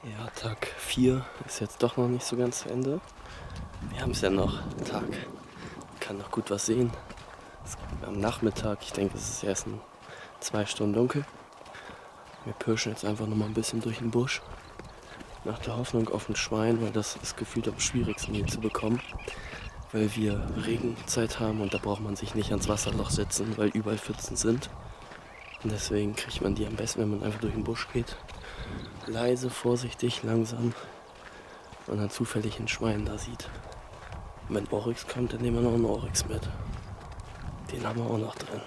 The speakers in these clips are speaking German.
Ja, Tag 4 ist jetzt doch noch nicht so ganz zu Ende. Wir haben es ja noch Tag. Man kann noch gut was sehen. Es ist am Nachmittag, ich denke, es ist erst in 2 Stunden dunkel. Wir pirschen jetzt einfach noch mal ein bisschen durch den Busch. Nach der Hoffnung auf ein Schwein, weil das ist gefühlt am schwierigsten hier zu bekommen. Weil wir Regenzeit haben und da braucht man sich nicht ans Wasserloch setzen, weil überall Pfützen sind. Und deswegen kriegt man die am besten, wenn man einfach durch den Busch geht. Leise, vorsichtig, langsam und dann zufällig ein Schwein da sieht. Und wenn Oryx kommt, dann nehmen wir noch einen Oryx mit. Den haben wir auch noch drin.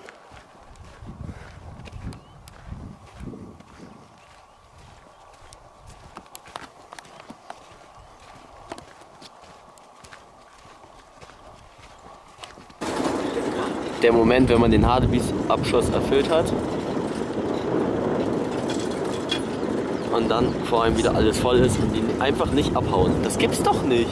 Der Moment, wenn man den Hartebeest-Abschuss erfüllt hat und dann vor allem wieder alles voll ist und die einfach nicht abhauen. Das gibt's doch nicht!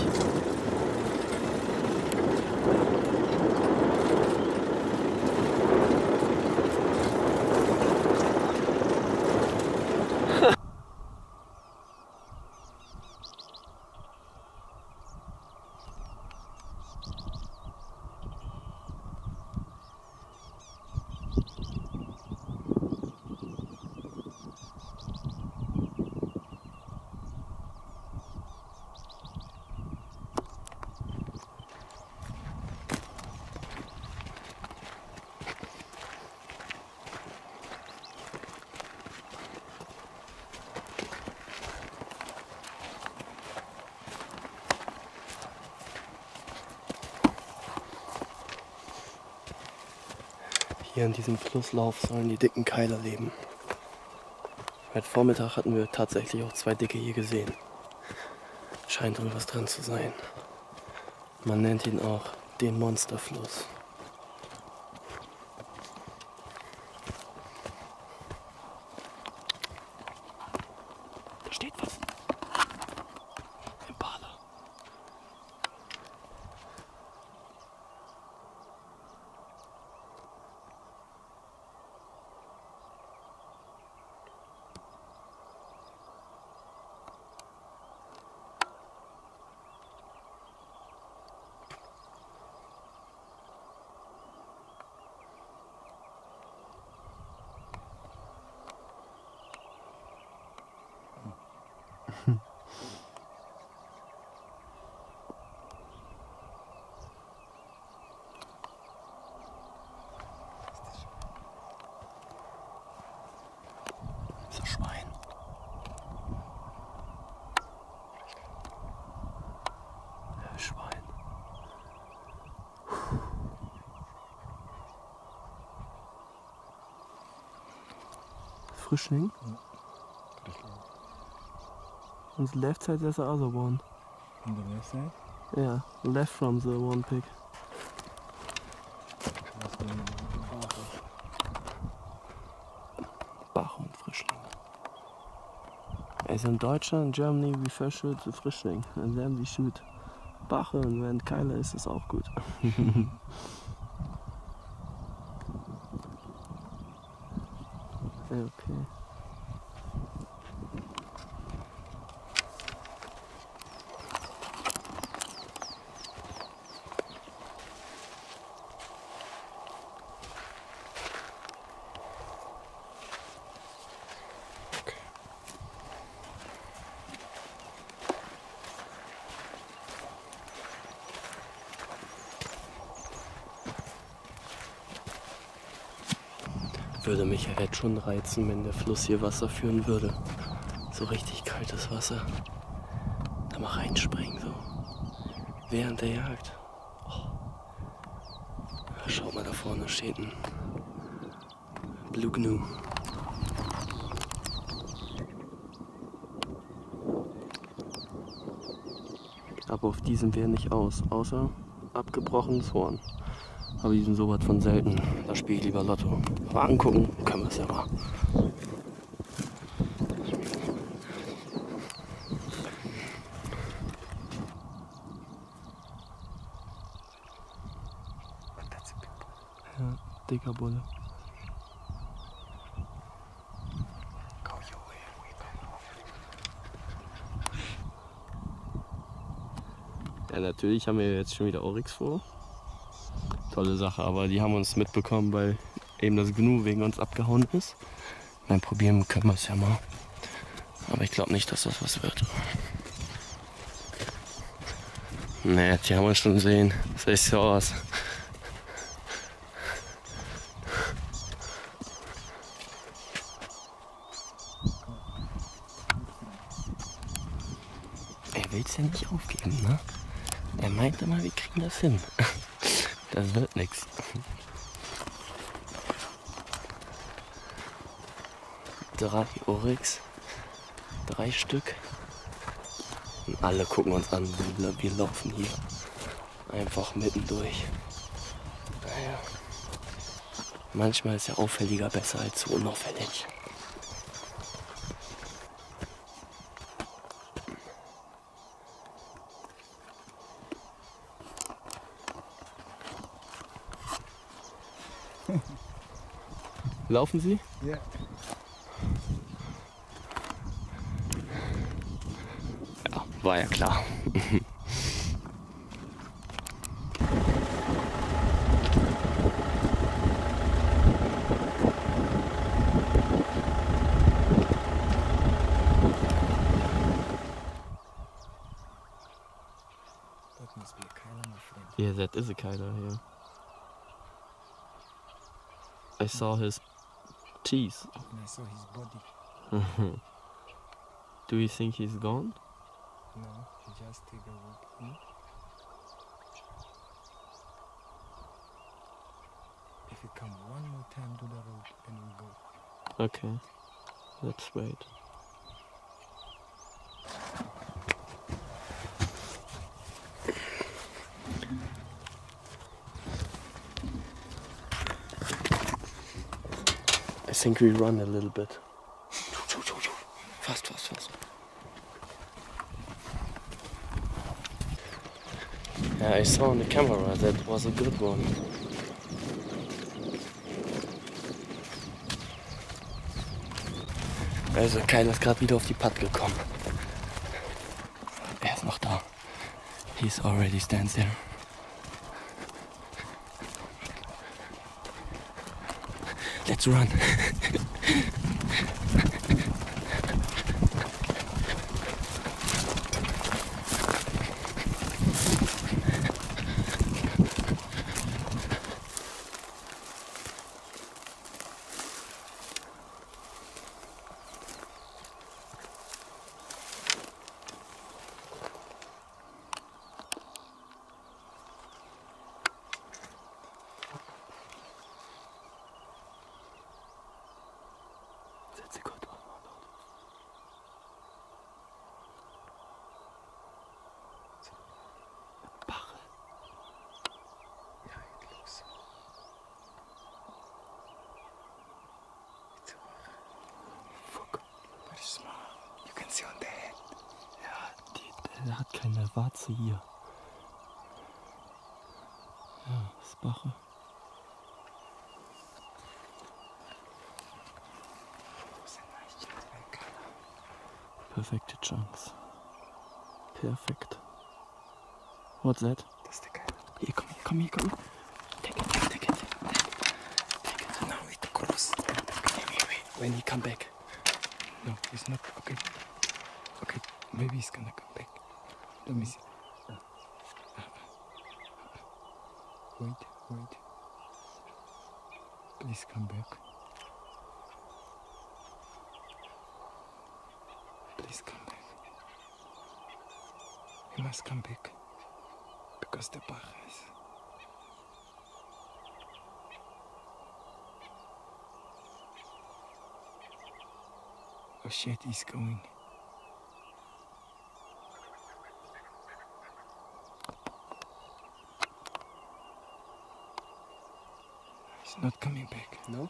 Hier an diesem Flusslauf sollen die dicken Keiler leben. Heute Vormittag hatten wir tatsächlich auch 2 dicke hier gesehen. Scheint wohl was dran zu sein. Man nennt ihn auch den Monsterfluss. Da steht was. Impala. Das Schwein. Schwein. Frischling? On the left side there's the other one. On the left side? Yeah, left from the one pig. Bach und Frischling. Also in Deutschland, in Germany, we first shoot the Frischling and then we shoot Bache und wenn Keiler ist, ist auch gut. Okay. Würde mich ja jetzt schon reizen, wenn der Fluss hier Wasser führen würde. So richtig kaltes Wasser. Da mal reinspringen so. Während der Jagd. Oh. Schaut mal, da vorne steht ein Blue Gnu. Aber auf die sind wir nicht aus, außer abgebrochenes Horn. Aber die sind sowas von selten. Da spiele ich lieber Lotto. Aber angucken können wir es ja mal. Ja, dicker Bulle. Ja, natürlich haben wir jetzt schon wieder Oryx vor. Tolle Sache, aber die haben uns mitbekommen, weil eben das Gnu wegen uns abgehauen ist. Dann probieren können wir es ja mal. Aber ich glaube nicht, dass das was wird. Nee, die haben wir schon gesehen. Das sieht so aus. Er will es ja nicht aufgeben, ne? Er meinte mal, wir kriegen das hin. Das wird nichts. 3 Oryx, 3 Stück. Und alle gucken uns an. Wir laufen hier einfach mittendurch. Naja. Manchmal ist ja auffälliger besser als so unauffällig. Laufen Sie? Ja. Ja, war ja klar. That must be a Kyla, my friend. Yeah, that is a Kyla here. I saw his teeth. And I saw his body. Do you think he's gone? No, he just take a walk in. If you come one more time to the road, then we go. Okay, let's wait. I think we run a little bit. Fast, fast, fast. Yeah, I saw on the camera that was a good one. Also Kyle ist gerade wieder auf die Putt gekommen. Er ist noch da. He's already stands there. Let's run. That's a good one. Barre. Yeah, it looks. It's Fuck. very small. You can see on the head. Ja, der hat keine Warze hier. Ja, das ist Bache. It's a nice chance by Kyla. Perfekte Chance. Perfekt. What's that? That's the Kyla. Hier, komm, komm hier, komm. Take it, take it. Take it. Now it cross. When he come back. No, it's not. Okay. Okay, maybe he's gonna come back. Let me see. Wait, wait. Please come back. Please come back. He must come back. Because the Bach is. Oh shit, he's going. He's not coming back. No?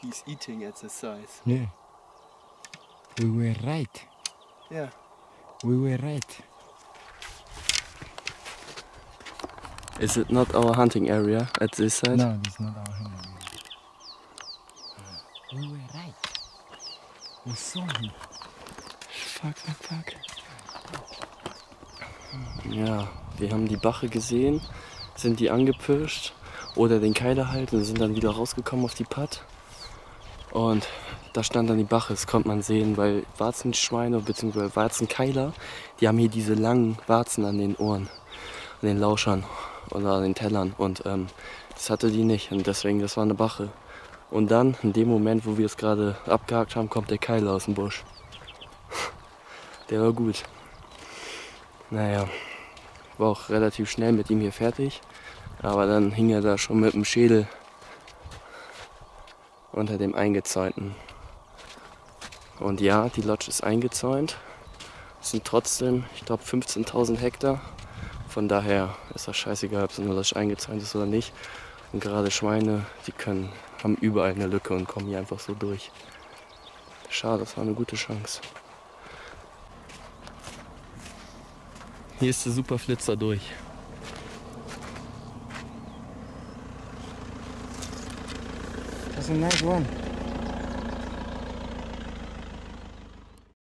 he's eating at this size. Yeah. We were right. Yeah. We were right. Is it not our hunting area at this side? No, this is not our hand. We were right. We saw him. Fuck. Ja, wir haben die Bache gesehen, sind die angepirscht oder den Keiler halt und sind dann wieder rausgekommen auf die Patt. Und da stand dann die Bache, das konnte man sehen, weil Warzenschweine bzw. Warzenkeiler, die haben hier diese langen Warzen an den Ohren, an den Lauschern oder an den Tellern und das hatte die nicht und deswegen, das war eine Bache. Und dann, in dem Moment, wo wir es gerade abgehakt haben, kommt der Keiler aus dem Busch. Der war gut. Naja, war auch relativ schnell mit ihm hier fertig, aber dann hing er da schon mit dem Schädel unter dem Eingezäunten. Und ja, die Lodge ist eingezäunt. Es sind trotzdem, ich glaube, 15.000 Hektar. Von daher ist das scheißegal, ob so eine Lodge eingezäunt ist oder nicht. Und gerade Schweine, die haben überall eine Lücke und kommen hier einfach so durch. Schade, das war eine gute Chance. Hier ist der Superflitzer durch. That's a nice one.